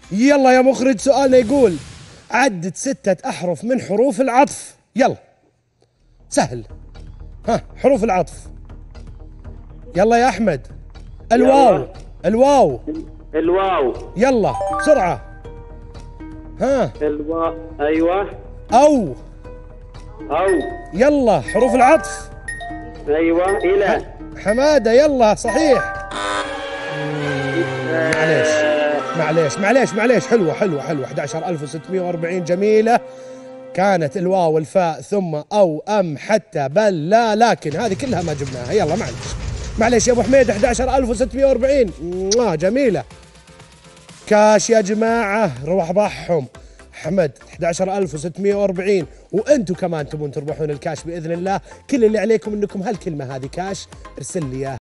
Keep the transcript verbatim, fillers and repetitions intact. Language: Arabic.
يلا يا مخرج سؤالنا يقول عدد ستة أحرف من حروف العطف. يلا سهل. ها حروف العطف. يلا يا أحمد. الواو. يلا. الواو. الواو. يلا بسرعة. ها. الواو. ايوه. أو. او. يلا حروف العطف. ايوه. الى. حمادة يلا صحيح. معليش معليش معليش معليش حلوة حلوة حلوة. أحد عشر ألف وستمئة وأربعين جميلة. كانت الواو والفاء ثم أو أم حتى بل لا لكن هذه كلها ما جبناها. يلا معليش معليش يا أبو حميد. أحد عشر ألف وستمئة وأربعين جميلة. كاش يا جماعة روح ربحهم حمد أحد عشر ألف وستمئة وأربعين، وأنتم كمان تبون تربحون الكاش بإذن الله. كل اللي عليكم أنكم هالكلمة هذه كاش ارسل لي إياها.